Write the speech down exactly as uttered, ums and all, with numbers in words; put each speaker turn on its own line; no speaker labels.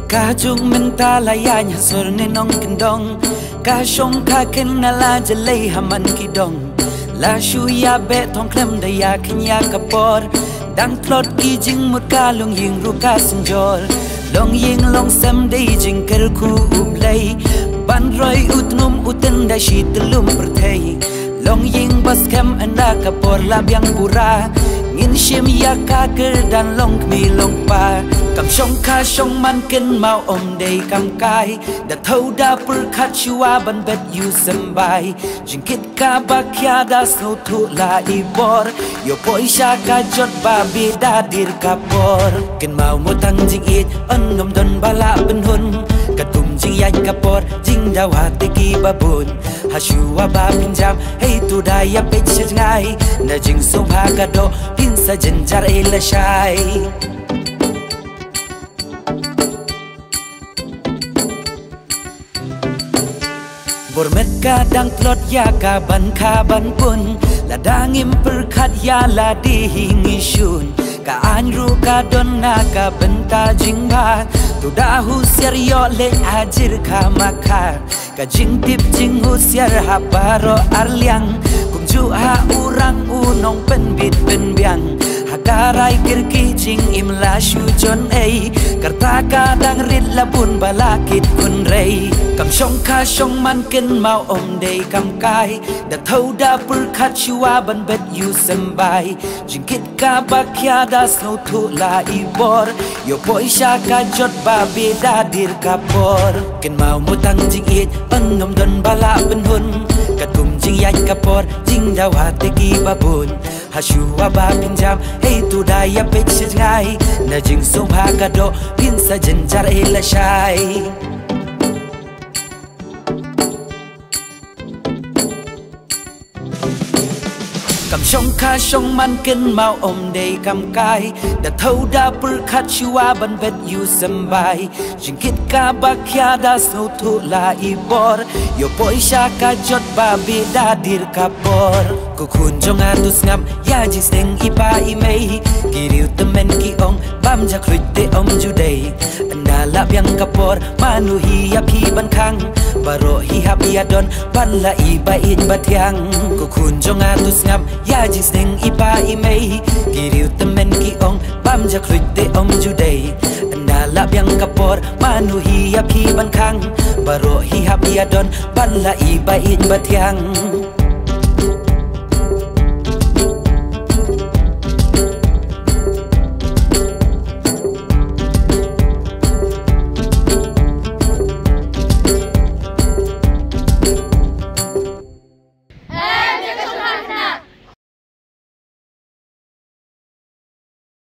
Kajung minta layanya sorne nong kendong Kashong kakin nala jalay haman kidong La shuya be tong klem daya kenya kapor Dang klot ki jing mut kalong ying ruka senjol Long ying long sem day jing kerku ublay Ban roy utnum uten da shi telum pertay Long ying bas kem anda kapor labyang pura Ngin shim ya kaker dan long kmi long pa Kam shong ka shong man ken mau om day kam kai Da thâu da pur khat chua ban bet you sembai Jing kit ka bakya da snow thu la ibor Yo poi sha ka jot ba bi da dir kapor Ken mau mo tang jing it on nom don bala ben hun Kat kum jing yan kapor jing da wa te ki babun Ha shua ba pinjam hey tu da ya pech ngai Na jing song ha ka do pin sa jen jar e la shai Bormet kadang plot ya ka ban ka ban pun La dangim perkat ya la di hingi shun Ka anru ka don na ka benta jingba Tu dahu siar yo le ajir ka maka Ka jing tip jing hu siar ha baro arliang Kum ju ha urang unong pen bit pen biang Hakarai kirki jing im la shu jon ei Karta kadang rit labun balakit kun rei Kam shong ka shong man ken mau om day kam kai Da thâu da pur khat chua ban bet you sembai Jing kit ka bakya da snow thu la ibor Yo poi sha ka jot ba be da dir kapor Ken mau mo tang jing it on nom don bala ben hun Kat kum jing yan kapor jing da wa te ki babun Ha shua ba pinjam hey tu da ya pech ngai Na jing song ha ka do pin sa jen jar e la shai Kam shong ka shong man ken mau om day kam kai Da thâu da pur khat chua ban bet you sembai Jing kit ka bakya da snow thu la ibor Yo poi sha ka jot ba bi da dir kapor Ku khun jong atus ngam ya jing steng ipa imei Kiriu temen ki ong bam jak ruit te om juday Anda lap yang kapor manu hi ap hi ban khang Baro hi hap ya don ban la iba in batyang Ku khun jong atus ngam ya jing steng ipa imei Kiriu temen ki ong bam jak ruit te om juday Anda lap yang kapor manu hi ap hi ban khang Baro hi hap ya don ban la iba in batyang